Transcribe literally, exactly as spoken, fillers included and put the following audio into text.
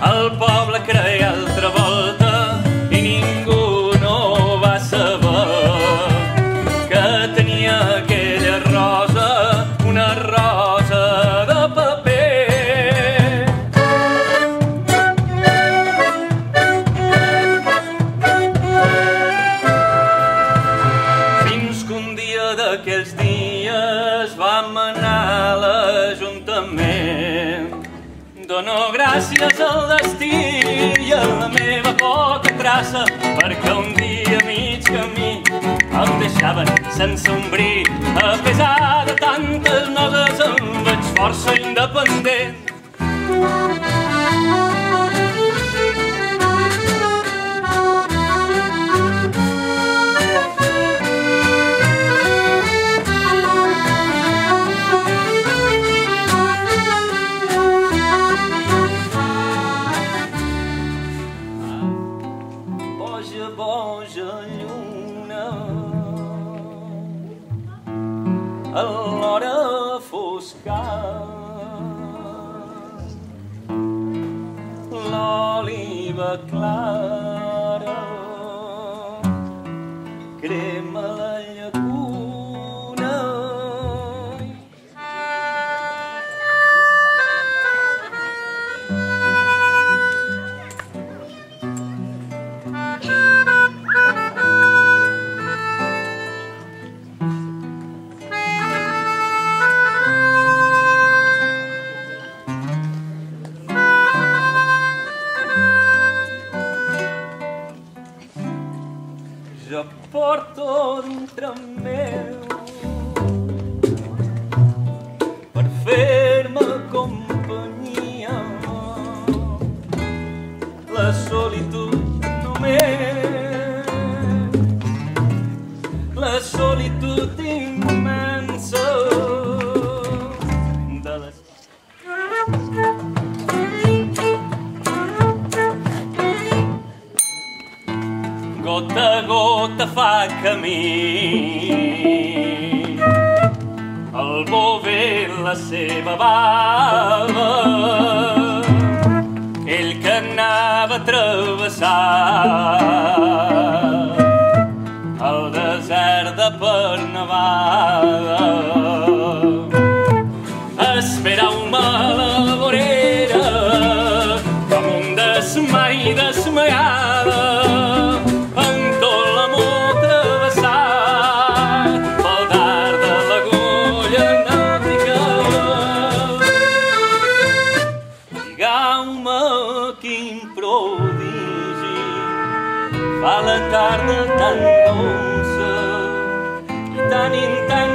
El poble creia altra volta i ningú no va saber que tenia aquella rosa, una rosa de paper. Fins que un dia d'aquells dies vam anar a l'Ajuntament. Dono gràcies al destí i a la meva poca traça, perquè un dia a mig camí em deixaven sense un bri. A pesar de tantes noses em veig força independent. Boja, boja lluna, a l'hora fosca, l'òliva clara crema la llacuna. Jo porto dintre meu per fer-me companyia la solitud només, la solitud immensa de les... Gota a gota fa camí, el bover la seva bava, ell que anava a travessar el desert de Pernavada. Esperau-me a la vorera com un desmai desmaiada, quin prodigi fa la tarda tan dolça i tan intens